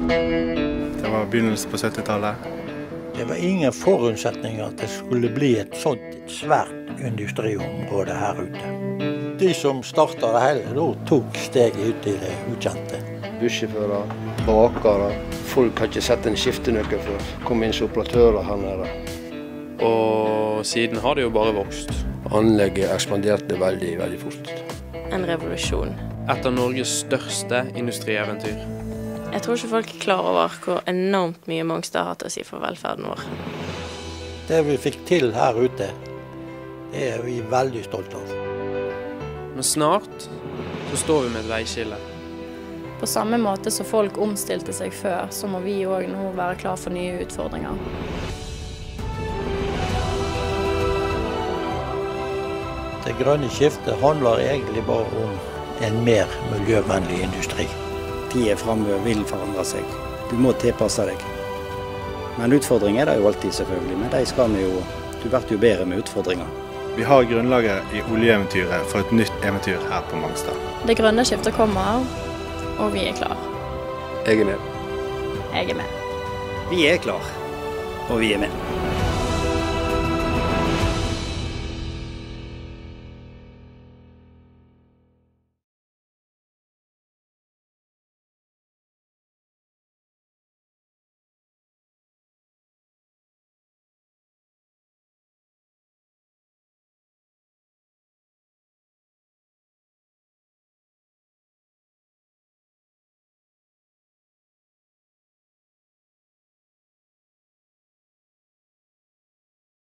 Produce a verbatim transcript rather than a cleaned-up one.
Det var begynnelsen på syttitallet. Det var ingen forutsetninger at det skulle bli et sånt svært industriområde her ute. De som startet det hele, da tok steget ut i det ukjente. Bussjåfører, bakere, folk har ikke sett en skiftenøkkel før. Kom inn som operatører her nede. Og siden har det jo bare vokst. Anlegget ekspanderte veldig, veldig fort. En revolusjon. Et av Norges største industrieventyr. Jeg tror ikke folk er klar over hvor enormt mye Mongstad har hatt å si for velferden vår. Det vi fikk til her ute, det er vi veldig stolte av. Men snart så står vi med et veiskille. På samme måte som folk omstilte seg før, så må vi også nå være klar for nye utfordringer. Det grønne skiftet handler egentlig bare om en mer miljøvennlig industri. Tiden fremover vil forandre seg. Du må tilpasse deg. Men utfordringer er det jo alltid selvfølgelig, men de skal vi jo, du blir jo bedre med utfordringer. Vi har grunnlaget i oljeeventyret for et nytt eventyr her på Mongstad. Det grønne skiftet kommer, og vi er klar. Jeg er med. Jeg er med. Vi er klar, og vi er med.